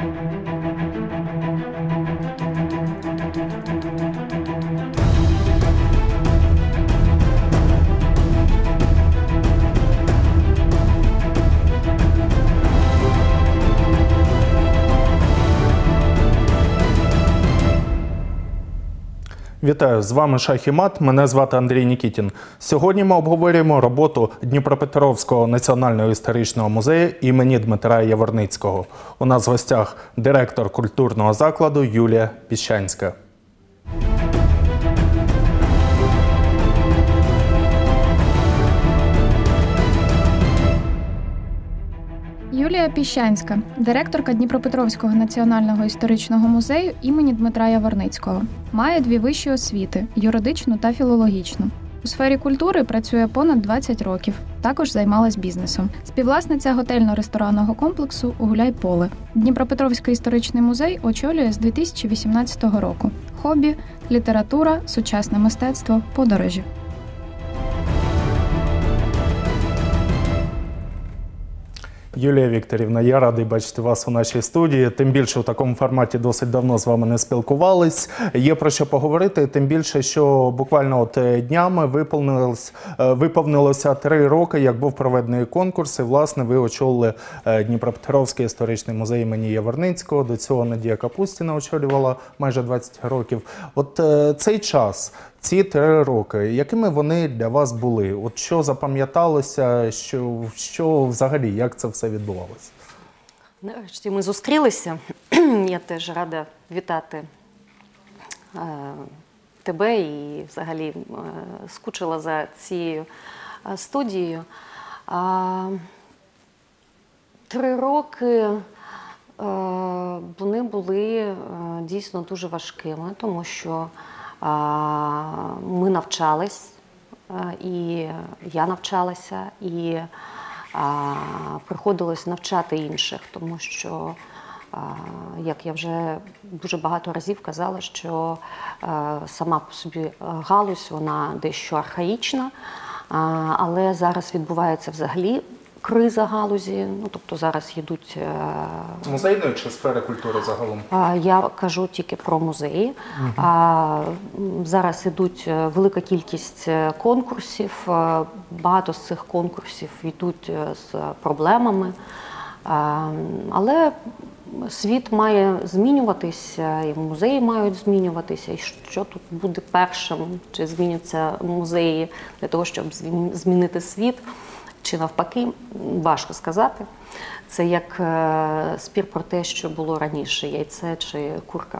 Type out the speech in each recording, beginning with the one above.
Вітаю, з вами Шах і Мат, мене звати Андрій Нікітін. Сьогодні ми обговорюємо роботу Дніпропетровського національного історичного музею імені Дмитра Яворницького. У нас в гостях директор культурного закладу Юлія Піщанська. Юлія Піщанська, директорка Дніпропетровського національного історичного музею імені Дмитра Яворницького. Має 2 вищі освіти – юридичну та філологічну. У сфері культури працює понад 20 років. Також займалась бізнесом. Співвласниця готельно-ресторанного комплексу «Гуляй-Поле». Дніпропетровський історичний музей очолює з 2018 року. Хобі – література, сучасне мистецтво, подорожі. Юлія Вікторівна, я радий бачити вас у нашій студії. Тим більше у такому форматі досить давно з вами не спілкувались. Є про що поговорити, тим більше, що буквально от днями виповнилося 3 роки, як був проведений конкурс. І, власне, ви очолили Дніпропетровський історичний музей імені Яворницького. До цього Надія Капустіна очолювала майже 20 років. От цей час, ці 3 роки, якими вони для вас були? От що запам'яталося, що взагалі, як це все відбувалося? Нарешті ми зустрілися. Я теж рада вітати тебе і взагалі скучила за цією студією. 3 роки вони були дійсно дуже важкими, тому що ми навчались, і я навчалася, і приходилось навчати інших, тому що, як я вже дуже багато разів казала, що сама по собі галузь, вона дещо архаїчна, але зараз відбувається взагалі криза галузі, ну, тобто зараз йдуть... Музейної чи сфери культури загалом? Я кажу тільки про музеї. Зараз йдуть велика кількість конкурсів, багато з цих конкурсів йдуть з проблемами, але світ має змінюватися, і музеї мають змінюватися, і що тут буде першим, чи зміняться музеї для того, щоб змінити світ, чи навпаки, важко сказати. Це як спір про те, що було раніше, яйце чи курка.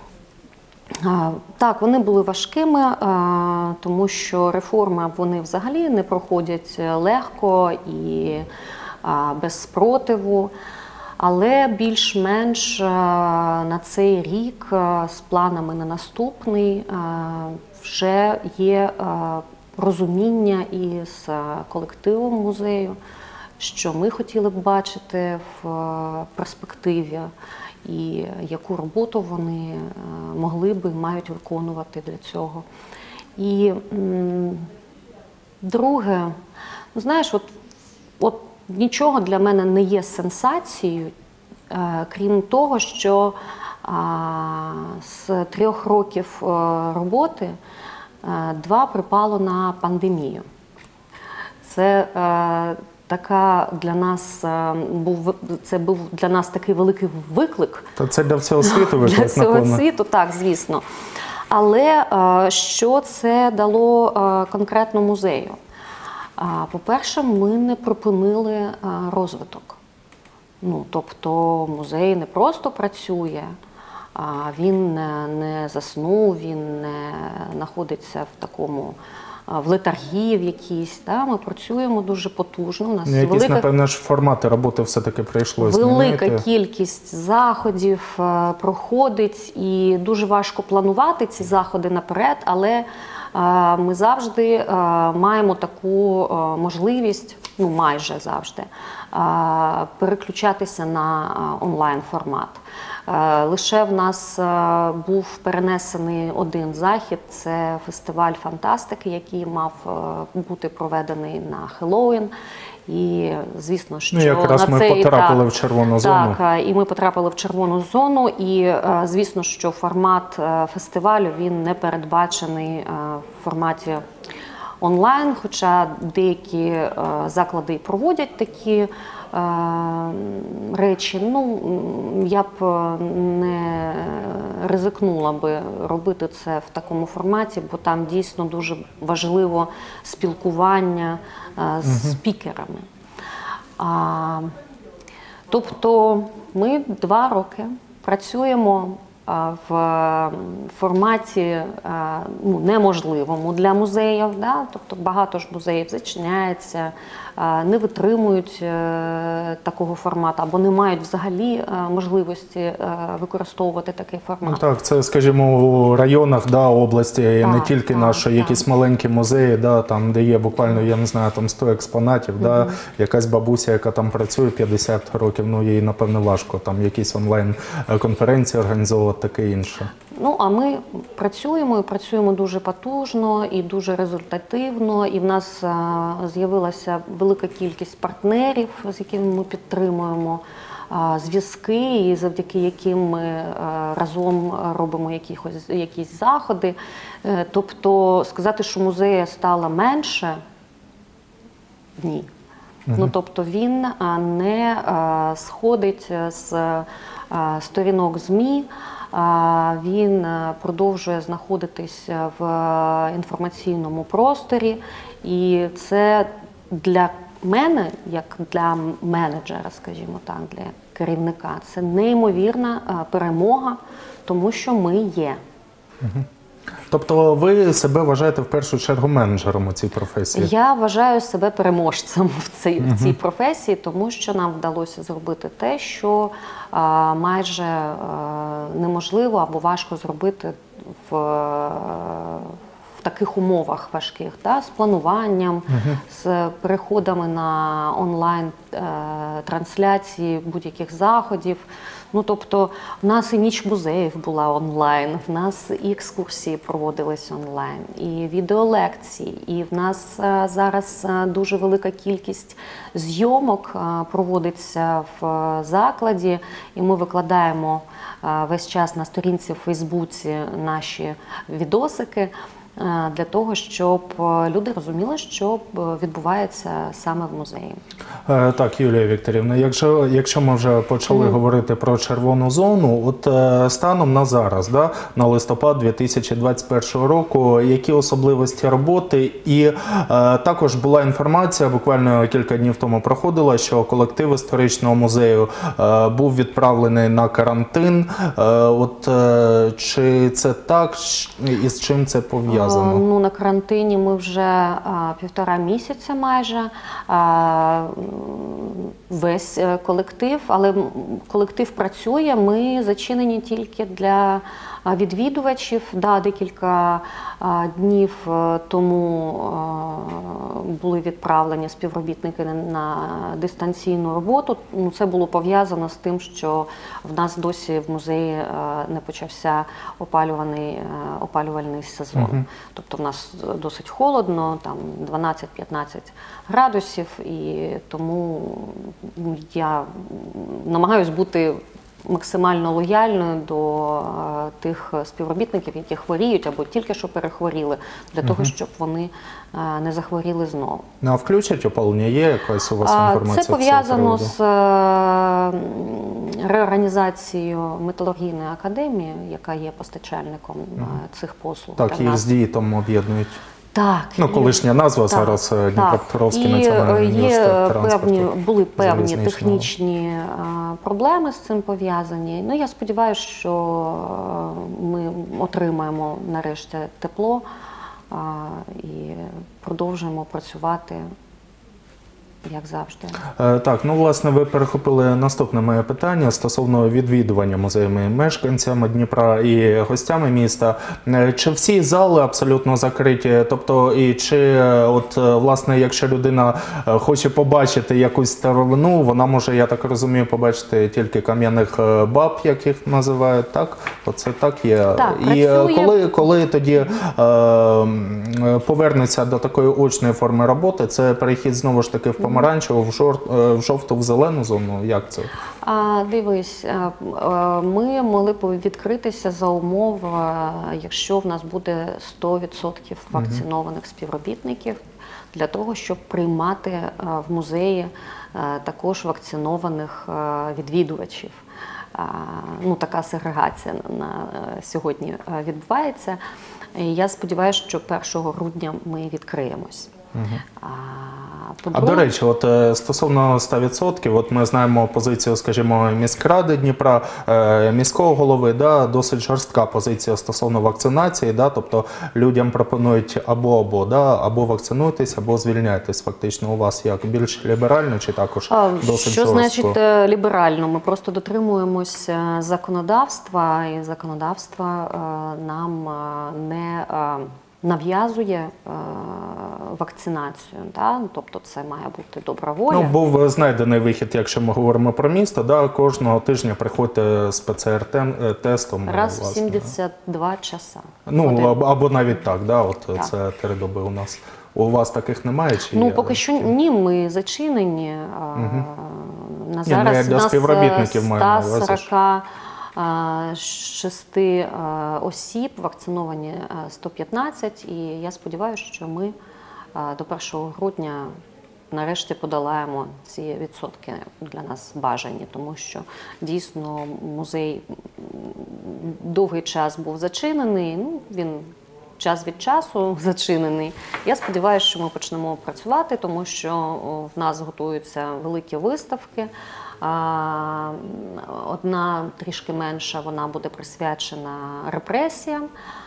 Так, вони були важкими, тому що реформи вони взагалі не проходять легко і без спротиву. Але більш-менш на цей рік з планами на наступний вже є розуміння із колективом музею, що ми хотіли б бачити в перспективі і яку роботу вони могли би і мають виконувати для цього. І друге, ну, знаєш, от нічого для мене не є сенсацією, крім того, що з 3 років роботи 2 припало на пандемію. Це така для нас був для нас такий великий виклик. То це для всього світу виклик, для всього світу, так, звісно. Але що це дало конкретно музею? По-перше, ми не припинили розвиток. Ну, тобто музей не просто працює, він не заснув, він не знаходиться в такому, в летаргії в якійсь. Да? Ми працюємо дуже потужно. У нас якісь, напевно, ж формати роботи все-таки прийшло змінити. Велика кількість заходів проходить, і дуже важко планувати ці заходи наперед, але ми завжди маємо таку можливість, ну майже завжди, переключатися на онлайн-формат. Лише в нас був перенесений один захід – це фестиваль фантастики, який мав бути проведений на Хеллоуін. І, звісно, що якраз ми потрапили в червону зону. Так, і ми потрапили в червону зону, і, звісно, що формат фестивалю, він не передбачений в форматі онлайн, хоча деякі заклади проводять такі речі. Ну, я б не ризикнула би робити це в такому форматі, бо там дійсно дуже важливо спілкування з спікерами. Тобто ми 2 роки працюємо в форматі неможливому для музеїв. Да? Тобто багато ж музеїв зачиняється, не витримують такого формату або не мають взагалі можливості використовувати такий формат. Ну, так, це, скажімо, у районах, да, області, не тільки наші, якісь маленькі музеї, да, там, де є буквально, я не знаю, там 100 експонатів, да, якась бабуся, яка там працює 50 років, ну, їй, напевно, важко там якісь онлайн-конференції організовувати, таке інше. Ну, а ми працюємо, і працюємо дуже потужно і дуже результативно, і в нас з'явилася велика кількість партнерів, з якими ми підтримуємо зв'язки, і завдяки яким ми разом робимо якісь заходи. Тобто сказати, що музею стало менше – ні. Ну, тобто він не сходить з сторінок ЗМІ, він продовжує знаходитись в інформаційному просторі, і це для мене, як для менеджера, скажімо так, для керівника, це неймовірна перемога, тому що ми є. Тобто ви себе вважаєте в першу чергу менеджером у цій професії? Я вважаю себе переможцем в цій професії, тому що нам вдалося зробити те, що майже неможливо або важко зробити в таких умовах важких, да, з плануванням, з переходами на онлайн-трансляції будь-яких заходів. Ну, тобто, в нас і ніч музеїв була онлайн, в нас і екскурсії проводились онлайн, і відеолекції, і в нас зараз дуже велика кількість зйомок проводиться в закладі, і ми викладаємо весь час на сторінці в Фейсбуці наші відосики, для того, щоб люди розуміли, що відбувається саме в музеї. Так, Юлія Вікторівна, якщо ми вже почали говорити про червону зону, от станом на зараз, да, на листопад 2021 року, які особливості роботи? І також була інформація, буквально кілька днів тому проходила, що колектив історичного музею був відправлений на карантин. От чи це так і з чим це пов'язано? Ну, на карантині ми вже 1,5 місяця майже, весь колектив, але колектив працює, ми зачинені тільки для відвідувачів. Да, декілька днів тому були відправлені співробітники на дистанційну роботу. Ну, це було пов'язано з тим, що в нас досі в музеї не почався опалювальний сезон. Тобто в нас досить холодно, там 12-15 градусів, і тому я намагаюсь бути максимально лояльною до тих співробітників, які хворіють або тільки що перехворіли, для того, щоб вони не захворіли знову. Ну, а включать опалення? Є якась у вас інформація? Це пов'язано з реорганізацією металургійної академії, яка є постачальником цих послуг. Так, їх з ДІІТом об'єднують. Так. Ну, колишня назва, зараз Дніпропетровський національний університет транспорту. Були певні технічні проблеми з цим пов'язані. Ну, я сподіваюся, що ми отримаємо нарешті тепло і продовжуємо працювати як завжди. Так, ну власне ви перехопили наступне моє питання стосовно відвідування музеями мешканцями Дніпра і гостями міста. Чи всі зали абсолютно закриті? Тобто, і чи от власне, якщо людина хоче побачити якусь старовину, вона може, я так розумію, побачити тільки кам'яних баб, як їх називають, так? Оце так є. Так, і працює. коли тоді повернеться до такої очної форми роботи, це перехід знову ж таки в помаранчеву, в жовту, в зелену зону? Як це? Дивись, ми могли б відкритися за умов, якщо в нас буде 100% вакцинованих співробітників, для того, щоб приймати в музеї також вакцинованих відвідувачів. Ну, така сегрегація на сьогодні відбувається. І я сподіваюся, що 1 грудня ми відкриємось. А до речі, от стосовно 100%, от ми знаємо позицію, скажімо, міськради Дніпра, міського голови, да, досить жорстка позиція стосовно вакцинації, да, тобто людям пропонують або, да, або вакцинуйтесь, або звільняйтесь. Фактично у вас як більш ліберально чи також досить що жорстко? Значить ліберально? Ми просто дотримуємось законодавства, і законодавство нам не нав'язує вакцинацію, да? Тобто це має бути добра воля. Ну, був знайдений вихід, якщо ми говоримо про місто, да? Кожного тижня приходьте з ПЦР-тестом. Раз в 72 часа. Ну, або навіть так, да? От так. Це 3 доби у нас. У вас таких немає? Чи ну, є? поки що ні, ми зачинені. На зараз для співробітників нас 146 осіб, вакциновані 115, і я сподіваюся, що ми до 1 грудня нарешті подолаємо ці відсотки для нас бажані, тому що дійсно музей довгий час був зачинений, ну, він час від часу зачинений. Я сподіваюся, що ми почнемо працювати, тому що в нас готуються великі виставки. Одна трішки менша, вона буде присвячена репресіям.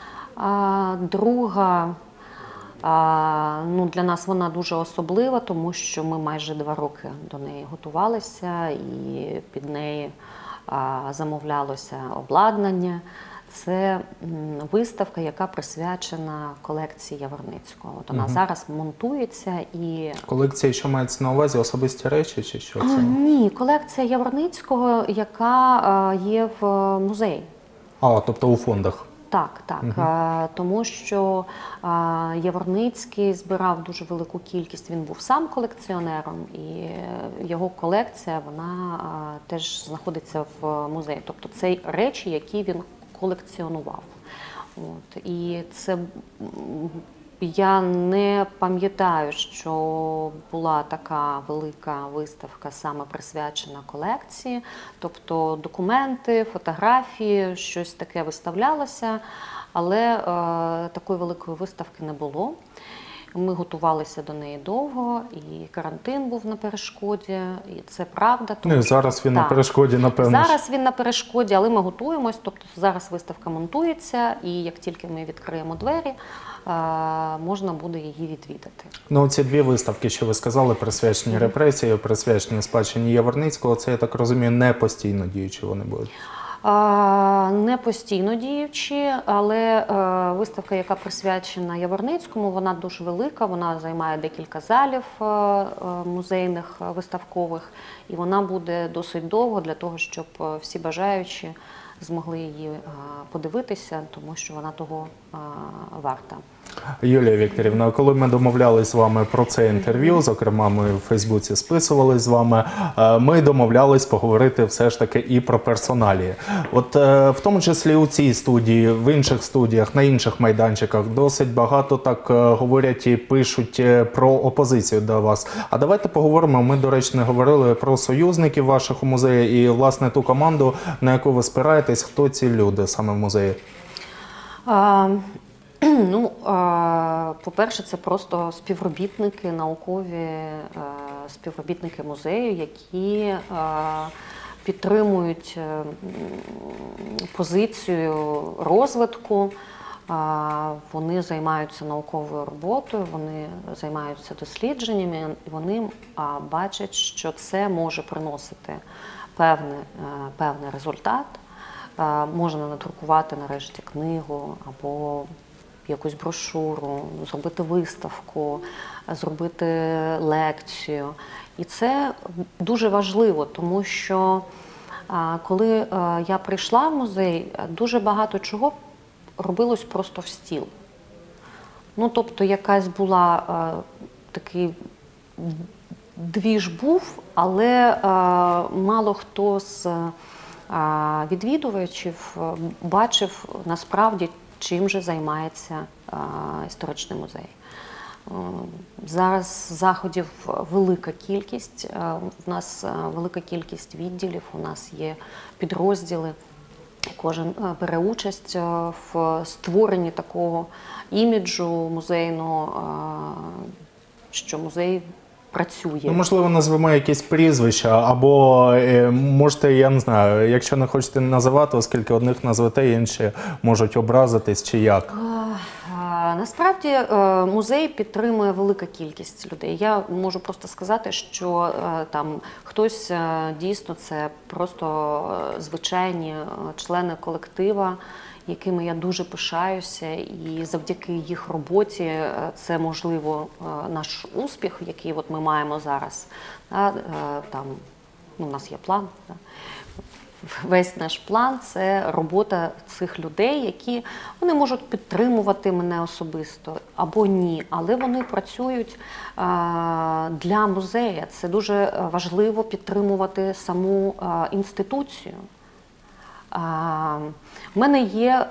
Друга, ну, для нас вона дуже особлива, тому що ми майже 2 роки до неї готувалися і під неї замовлялося обладнання. Це виставка, яка присвячена колекції Яворницького. От вона зараз монтується і... Колекція, що мається на увазі, особисті речі чи що це? Ні, колекція Яворницького, яка є в музеї. Тобто у фондах. Так, так. Тому що Яворницький збирав дуже велику кількість, він був сам колекціонером, і його колекція, вона теж знаходиться в музеї. Тобто це речі, які він колекціонував. От. І це, я не пам'ятаю, що була така велика виставка саме присвячена колекції. Тобто документи, фотографії, щось таке виставлялося, але такої великої виставки не було. Ми готувалися до неї довго, і карантин був на перешкоді, і це правда. Ну, і зараз він на перешкоді, напевно. Зараз він на перешкоді, але ми готуємось, тобто зараз виставка монтується, і як тільки ми відкриємо двері, можна буде її відвідати. Ну, ці 2 виставки, що ви сказали, присвячені репресії, присвячені спадщині Яворницького, це, я так розумію, не постійно діючі вони будуть? Не постійно діючі, але виставка, яка присвячена Яворницькому, вона дуже велика, вона займає декілька залів музейних, виставкових, і вона буде досить довго для того, щоб всі бажаючі змогли її подивитися, тому що вона того варта. Юлія Вікторівна, коли ми домовлялись з вами про це інтерв'ю, зокрема ми в Фейсбуці списувались з вами, ми домовлялись поговорити все ж таки і про персоналії. От в тому числі у цій студії, в інших студіях, на інших майданчиках досить багато так говорять і пишуть про опозицію до вас. А давайте поговоримо, ми, до речі, не говорили про союзників ваших у музеї і, власне, ту команду, на яку ви спираєтесь, хто ці люди саме в музеї? Ну, по-перше, це просто співробітники, наукові співробітники музею, які підтримують позицію розвитку Вони займаються науковою роботою, вони займаються дослідженнями, і вони бачать, що це може приносити певний результат. Можна надрукувати нарешті книгу або якусь брошуру, зробити виставку, зробити лекцію. І це дуже важливо, тому що коли я прийшла в музей, дуже багато чого робилось просто в стіл. Ну, тобто якась була такий двіж був, але мало хто з відвідувачів бачив насправді, чим же займається історичний музей. Зараз заходів велика кількість, у нас велика кількість відділів, у нас є підрозділи. Кожен бере участь в створенні такого іміджу музейного, що музей працює. Ну, можливо, назвемо якісь прізвища, або можете, я не знаю, якщо не хочете називати, оскільки одних назвете, інші можуть образитись, чи як? Насправді музей підтримує велика кількість людей. Я можу просто сказати, що там хтось дійсно це просто звичайні члени колектива, якими я дуже пишаюся, і завдяки їх роботі це, можливо, наш успіх, який от ми маємо зараз. Там, у нас є план. Весь наш план – це робота цих людей, які вони можуть підтримувати мене особисто або ні, але вони працюють для музею. Це дуже важливо підтримувати саму інституцію. У мене є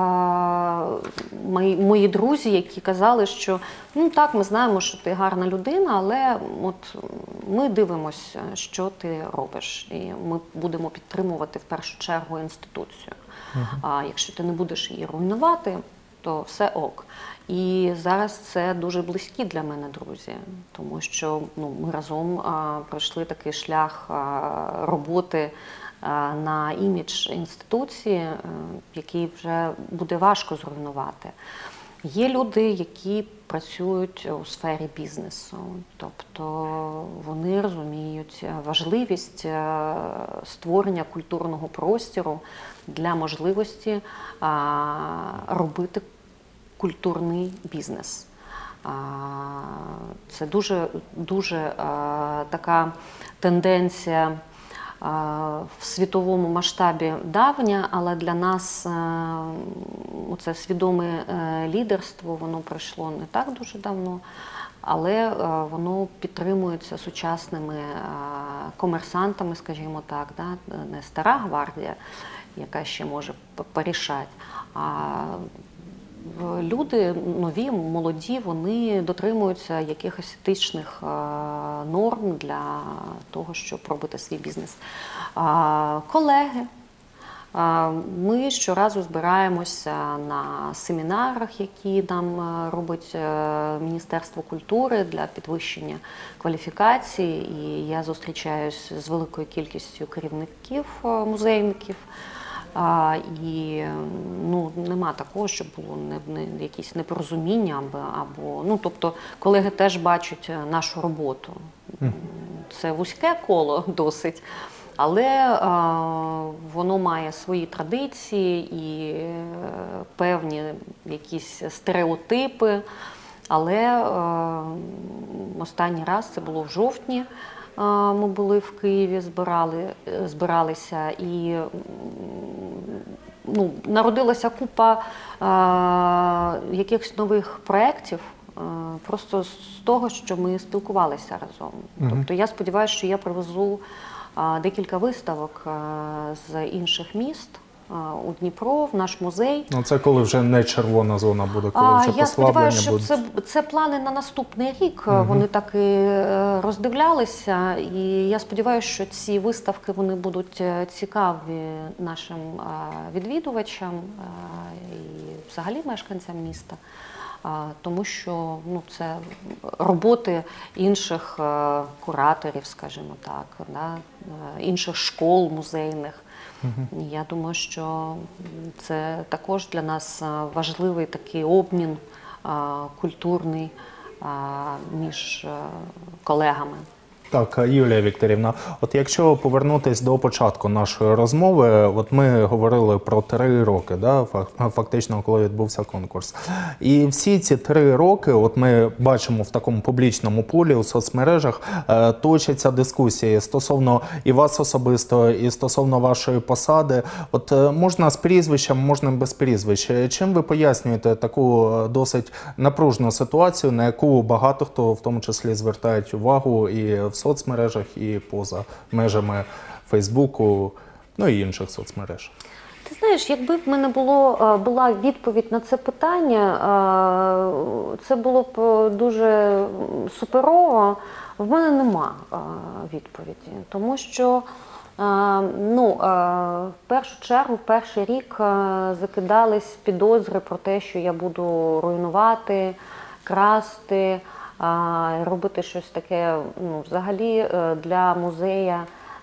мої друзі, які казали, що ну так, ми знаємо, що ти гарна людина, але от ми дивимося, що ти робиш, і ми будемо підтримувати в першу чергу інституцію. А якщо ти не будеш її руйнувати, то все ок. І зараз це дуже близькі для мене друзі, тому що ми разом пройшли такий шлях роботи на імідж інституції, який вже буде важко зруйнувати. Є люди, які працюють у сфері бізнесу, тобто вони розуміють важливість створення культурного простору для можливості робити культурний бізнес. Це дуже така тенденція в світовому масштабі давня, але для нас це свідоме лідерство, воно пройшло не так дуже давно, але воно підтримується сучасними комерсантами, скажімо так, не стара гвардія, яка ще може порішати, а люди нові, молоді, вони дотримуються якихось етичних норм для того, щоб робити свій бізнес. Колеги, ми щоразу збираємося на семінарах, які нам робить Міністерство культури для підвищення кваліфікації, і я зустрічаюсь з великою кількістю керівників, музейників. І нема такого, щоб було якісь непорозуміння або тобто колеги теж бачать нашу роботу. Це вузьке коло досить, але воно має свої традиції і певні якісь стереотипи. Але останній раз це було в жовтні. Ми були в Києві, збиралися, і народилася купа якихось нових проєктів просто з того, що ми спілкувалися разом. Тобто я сподіваюся, що я привезу декілька виставок з інших міст у Дніпро, в наш музей. Це коли вже не червона зона буде, коли вже я послаблення сподіваюся, що це плани на наступний рік. Вони так і роздивлялися. І я сподіваюся, що ці виставки вони будуть цікаві нашим відвідувачам і взагалі мешканцям міста. тому що це роботи інших кураторів, скажімо так, да, інших школ музейних. Я думаю, що це також для нас важливий такий обмін культурний між колегами. Так, Юлія Вікторівна, от якщо повернутися до початку нашої розмови, от ми говорили про 3 роки, да, фактично, коли відбувся конкурс. І всі ці 3 роки, от ми бачимо в такому публічному полі у соцмережах, точаться дискусії стосовно і вас особисто, і стосовно вашої посади. От можна з прізвищем, можна без прізвищ. Чим ви пояснюєте таку досить напружну ситуацію, на яку багато хто, в тому числі, звертають увагу і в соцмережах, і поза межами Фейсбуку, ну і інших соцмереж? Ти знаєш, якби в мене була відповідь на це питання, це було б дуже суперово. В мене нема відповіді, тому що в першу чергу, перший рік закидались підозри про те, що я буду руйнувати, красти, робити щось таке, взагалі для музея,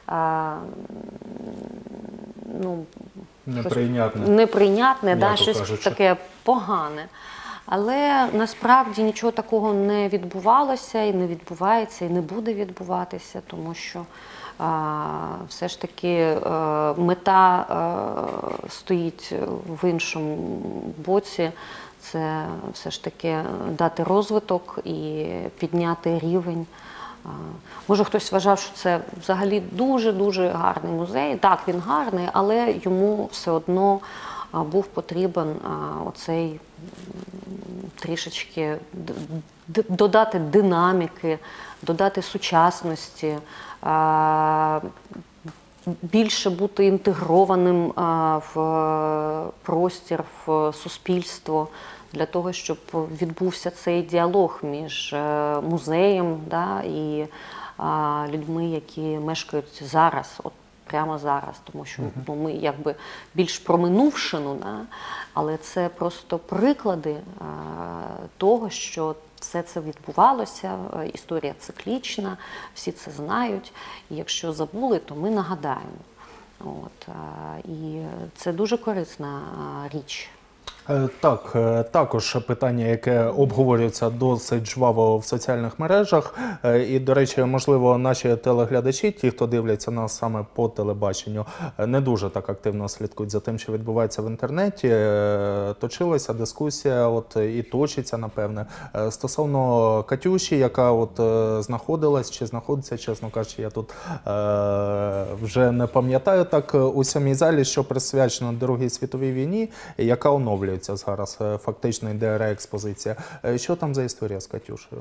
неприйнятне, да, щось таке погане. Але насправді нічого такого не відбувалося, і не відбувається, і не буде відбуватися, тому що все ж таки мета стоїть в іншому боці. Це все ж таки дати розвиток і підняти рівень. Може, хтось вважав, що це взагалі дуже-дуже гарний музей. Так, він гарний, але йому все одно був потрібен оцей трішечки додати динаміки, додати сучасності, більше бути інтегрованим в простір, в суспільство, для того, щоб відбувся цей діалог між музеєм, да, і людьми, які мешкають зараз, от прямо зараз, тому що ми якби більш про минувшину, да, але це просто приклади того, що все це відбувалося, історія циклічна, всі це знають, і якщо забули, то ми нагадаємо. І це дуже корисна річ. Так, також питання, яке обговорюється досить жваво в соціальних мережах. І, до речі, можливо, наші телеглядачі, ті, хто дивляться нас саме по телебаченню, не дуже так активно слідкують за тим, що відбувається в інтернеті. Точилася дискусія, от і точиться, напевне, стосовно Катюші, яка от знаходилась чи знаходиться, чесно кажучи, я тут вже не пам'ятаю так, у 7-й залі, що присвячено Другій світовій війні, яка оновлюється зараз, фактично йде реекспозиція. Що там за історія з Катюшею?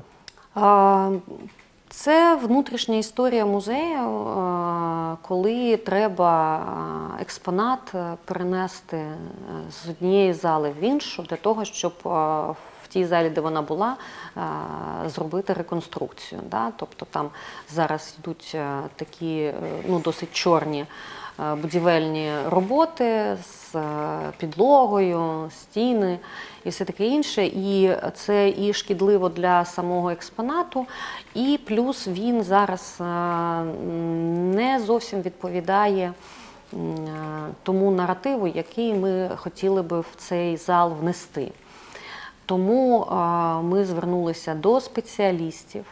Це внутрішня історія музею, коли треба експонат перенести з однієї зали в іншу, для того, щоб в тій залі, де вона була, зробити реконструкцію. Да? Тобто там зараз йдуть такі досить чорні будівельні роботи з підлогою, стіни і все таке інше. І це і шкідливо для самого експонату, і плюс він зараз не зовсім відповідає тому наративу, який ми хотіли би в цей зал внести. Тому ми звернулися до спеціалістів,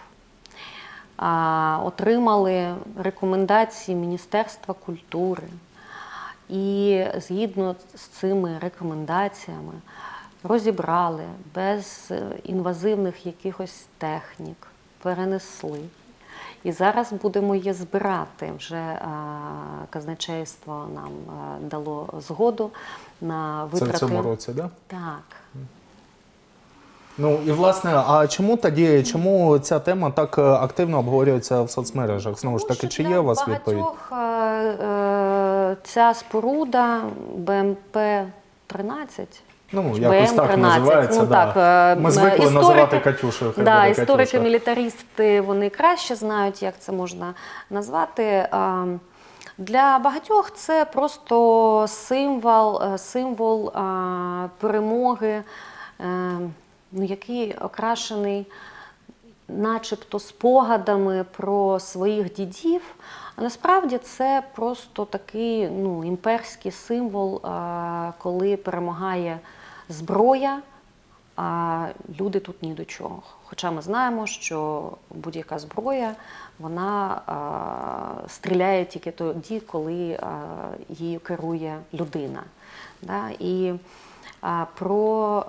отримали рекомендації Міністерства культури і згідно з цими рекомендаціями розібрали без інвазивних якихось технік, перенесли. І зараз будемо її збирати. Вже казначейство нам дало згоду на витрати. Це в цьому році, так? Так. Ну і власне, а чому ця тема так активно обговорюється в соцмережах? Знову ж таки, чи є у вас відповідь? Для багатьох ця споруда БМП-13, якось так називається, ми звикли називати Катюшею. Історики-мілітаристи, вони краще знають, як це можна назвати. Для багатьох це просто символ перемоги який окрашений начебто спогадами про своїх дідів, а насправді це просто такий імперський символ, коли перемагає зброя, а люди тут ні до чого. Хоча ми знаємо, що будь-яка зброя, вона стріляє тільки тоді, коли її керує людина. Да? І про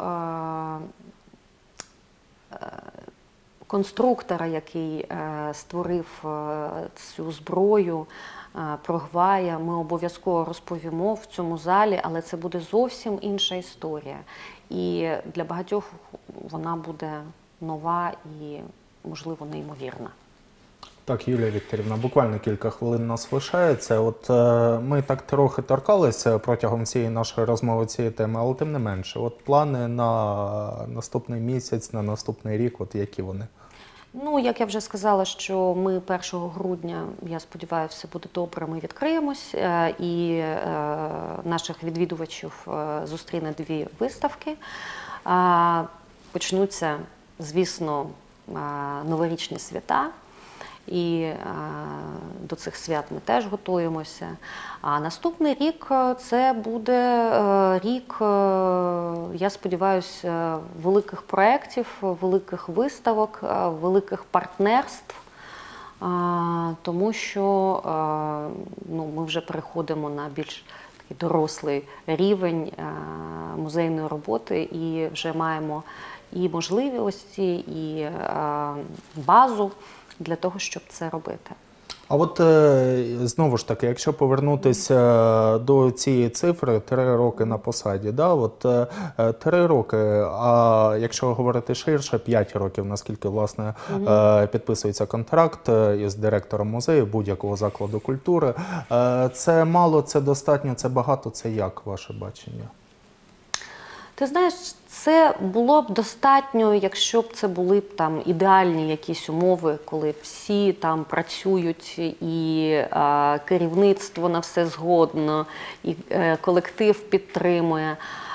конструктора, який створив цю зброю, про Гвая, ми обов'язково розповімо в цьому залі, але це буде зовсім інша історія. І для багатьох вона буде нова і, можливо, неймовірна. Так, Юлія Вікторівна, буквально кілька хвилин нас лишається. От ми так трохи торкалися протягом всієї нашої розмови цієї теми, але тим не менше, от плани на наступний місяць, на наступний рік, от які вони? Як я вже сказала, що ми 1 грудня, я сподіваюся, все буде добре, ми відкриємось, і наших відвідувачів зустріне 2 виставки. Почнуться, звісно, новорічні свята, і до цих свят ми теж готуємося. А наступний рік це буде рік, я сподіваюся, великих проєктів, великих виставок, великих партнерств, тому що ми вже переходимо на більш такий дорослий рівень музейної роботи і вже маємо і можливості, і базу для того, щоб це робити. А от знову ж таки, якщо повернутися до цієї цифри 3 роки на посаді, да, от 3 роки, а якщо говорити ширше, 5 років, наскільки, власне, підписується контракт із директором музею будь-якого закладу культури, це мало, це достатньо, це багато, це як ваше бачення? Ти знаєш, це було б достатньо, якщо б це були б там ідеальні якісь умови, коли всі там працюють, і керівництво на все згодно, і колектив підтримує.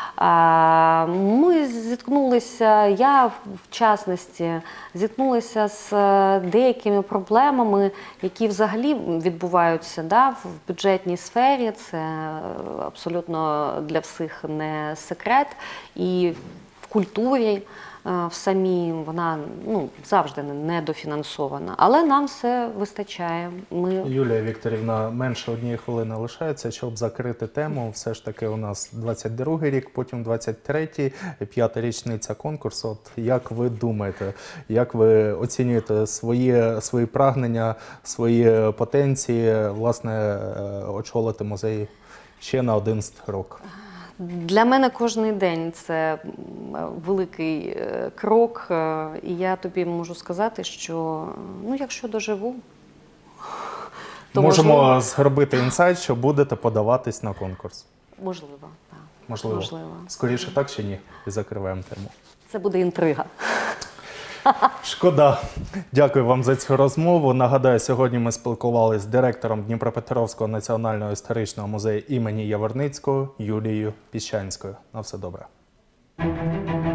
Ми зіткнулися, я в частності, зіткнулася з деякими проблемами, які взагалі відбуваються в бюджетній сфері. Це абсолютно для всіх не секрет. І в культурі в самій вона завжди недофінансована. Але нам все вистачає. Юлія Вікторівна, менше 1 хвилини лишається, щоб закрити тему. Все ж таки у нас 22-й рік, потім 23-й, 5-та річниця конкурсу. От як ви думаєте, як ви оцінюєте свої прагнення, свої потенції, власне, очолити музей ще на 11 років? Для мене кожен день це великий крок, і я тобі можу сказати, що якщо доживу, то можемо зробити інсайт, що будете подаватись на конкурс. Можливо, так. Можливо. Скоріше так чи ні? І закриваємо тему. Це буде інтрига. Шкода. Дякую вам за цю розмову. Нагадаю, сьогодні ми спілкувалися з директором Дніпропетровського національного історичного музею імені Яворницького Юлією Піщанською. На все добре.